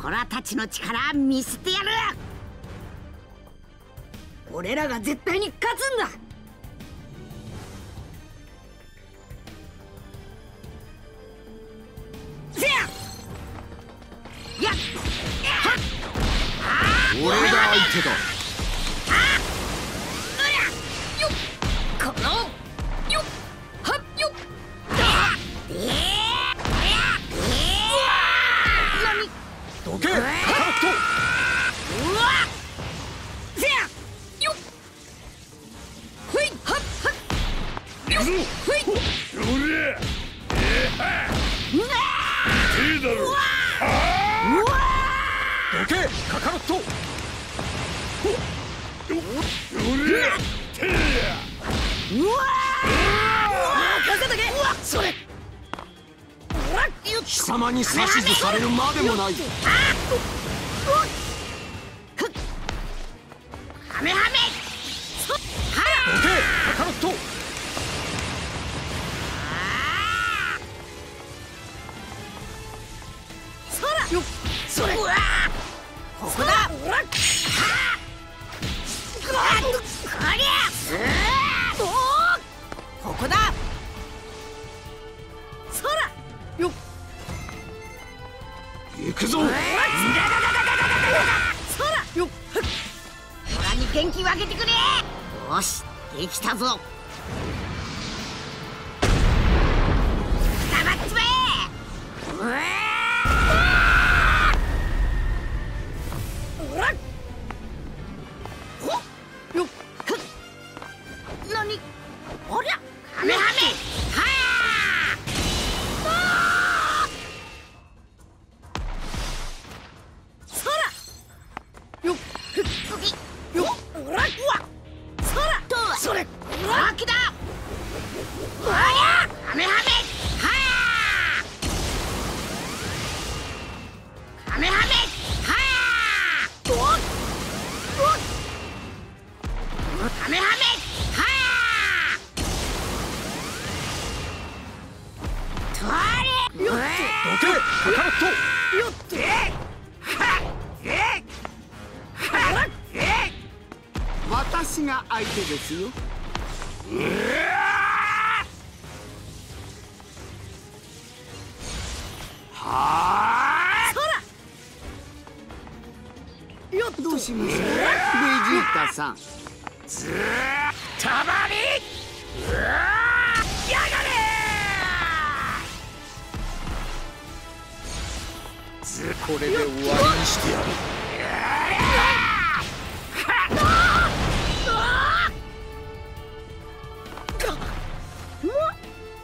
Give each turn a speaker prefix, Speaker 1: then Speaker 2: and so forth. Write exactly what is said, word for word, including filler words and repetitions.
Speaker 1: オラたちの力見せてやる。俺らが絶対に勝つんだ。せややっ
Speaker 2: 俺が相手だ。どけカカロット。
Speaker 1: うわせやよっふいはっはっよっふい
Speaker 2: おりゃ
Speaker 1: うわ
Speaker 2: 手だろ。
Speaker 1: うわ
Speaker 2: どけカカロット。おりゃ手や
Speaker 1: うわ任せとけ。うわそれ
Speaker 2: 貴様に指図されるまでもない。
Speaker 1: ハメハメそは
Speaker 2: どけカカロット。
Speaker 1: そらよっそれうわここだ。はこりゃここだ。そらよっ
Speaker 2: 行くぞ。
Speaker 1: そらよっほらに元気分けてくれ。よしできたぞ。黙っちまえ。うわおらほっよっなにおりゃカメハメはあそらよっふっよっおらうわそらとそれラキだ。おりゃカメハメはあカメハメはあおっおっカメハメはあとれよっ
Speaker 2: どけカカロット。
Speaker 1: よってはっえはっえ
Speaker 3: 私が相手ですよ。
Speaker 2: は
Speaker 1: そらよっ
Speaker 3: どうしましたベジータさん。
Speaker 2: ずーたまにうわーやがれー。ずこれで終わりにしてやる。